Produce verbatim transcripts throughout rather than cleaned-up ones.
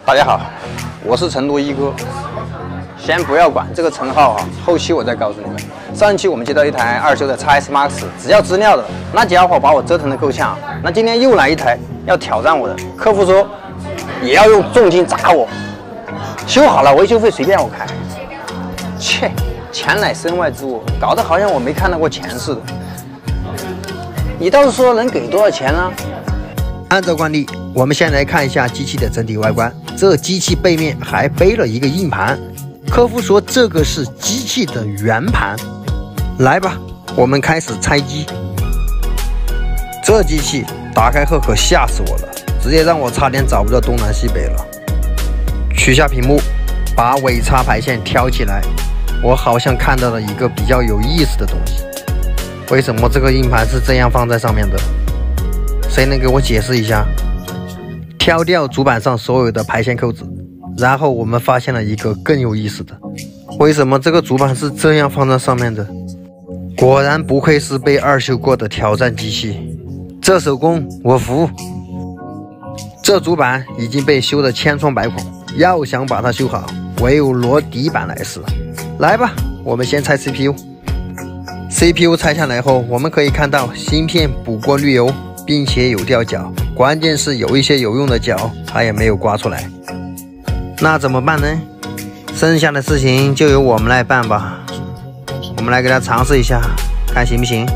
大家好，我是成都一哥。先不要管这个称号啊，后期我再告诉你们。上一期我们接到一台二修的 X S Max， 只要资料的，那家伙把我折腾的够呛。那今天又来一台要挑战我的，客户说也要用重金砸我，修好了维修费随便我开。切，钱乃身外之物，搞得好像我没看到过钱似的。你倒是说能给多少钱呢？ 按照惯例，我们先来看一下机器的整体外观。这机器背面还背了一个硬盘，客户说这个是机器的圆盘。来吧，我们开始拆机。这机器打开后可吓死我了，直接让我差点找不到东南西北了。取下屏幕，把尾插排线挑起来，我好像看到了一个比较有意思的东西。为什么这个硬盘是这样放在上面的？谁能给我解释一下？挑掉主板上所有的排线扣子，然后我们发现了一个更有意思的，为什么这个主板是这样放在上面的？果然不愧是被二修过的挑战机器，这手工我服。这主板已经被修得千疮百孔，要想把它修好，唯有裸底板来试。来吧，我们先拆 C P U。C P U 拆下来后，我们可以看到芯片补过滤油，并且有掉角，关键是有一些有用的角它也没有刮出来。那怎么办呢？剩下的事情就由我们来办吧。我们来给它尝试一下，看行不行。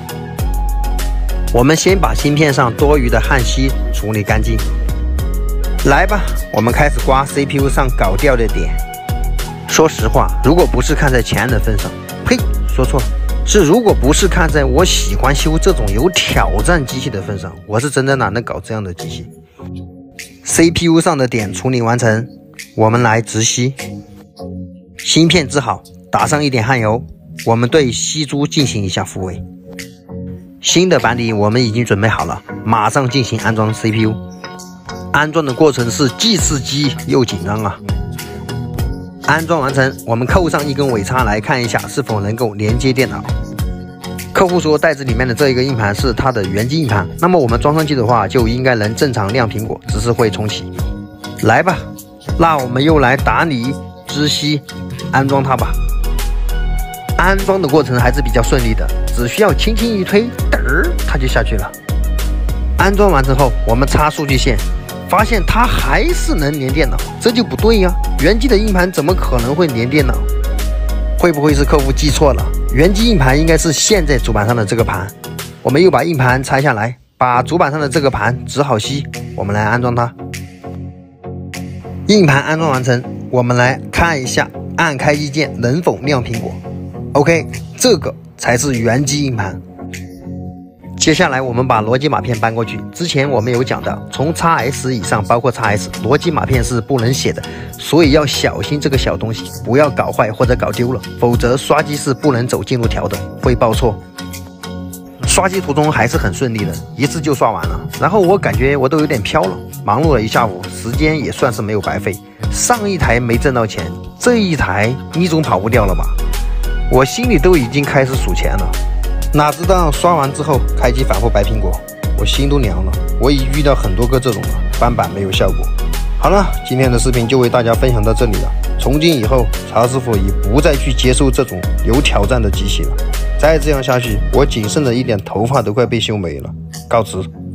我们先把芯片上多余的焊锡处理干净。来吧，我们开始刮 C P U 上搞掉的点。说实话，如果不是看在钱的份上，呸，说错了。是如果不是看在我喜欢修这种有挑战机器的份上，我是真的哪能搞这样的机器。C P U 上的点处理完成，我们来直吸。芯片支好，打上一点焊油，我们对锡珠进行一下复位。新的板底我们已经准备好了，马上进行安装 C P U。安装的过程是既刺激又紧张啊。安装完成，我们扣上一根尾插来看一下是否能够连接电脑。客户说袋子里面的这一个硬盘是它的原机硬盘，那么我们装上去的话就应该能正常亮苹果，只是会重启。来吧，那我们又来打理、支锡、安装它吧。安装的过程还是比较顺利的，只需要轻轻一推，嘚儿它就下去了。安装完成后，我们插数据线。发现它还是能连电脑，这就不对呀！原机的硬盘怎么可能会连电脑？会不会是客户记错了？原机硬盘应该是现在主板上的这个盘。我们又把硬盘拆下来，把主板上的这个盘止好锡，我们来安装它。硬盘安装完成，我们来看一下，按开机键能否亮苹果 ？OK， 这个才是原机硬盘。接下来我们把逻辑码片搬过去。之前我们有讲到，从 X S 以上包括 X S 逻辑码片是不能写的，所以要小心这个小东西，不要搞坏或者搞丢了，否则刷机是不能走进度条的，会报错。刷机途中还是很顺利的，一次就刷完了。然后我感觉我都有点飘了，忙碌了一下午，时间也算是没有白费。上一台没挣到钱，这一台你总跑不掉了吧？我心里都已经开始数钱了。哪知道刷完之后开机反复白苹果，我心都凉了。我已遇到很多个这种了，翻版没有效果。好了，今天的视频就为大家分享到这里了。从今以后，曹师傅已不再去接受这种有挑战的机器了。再这样下去，我仅剩的一点头发都快被修没了。告辞。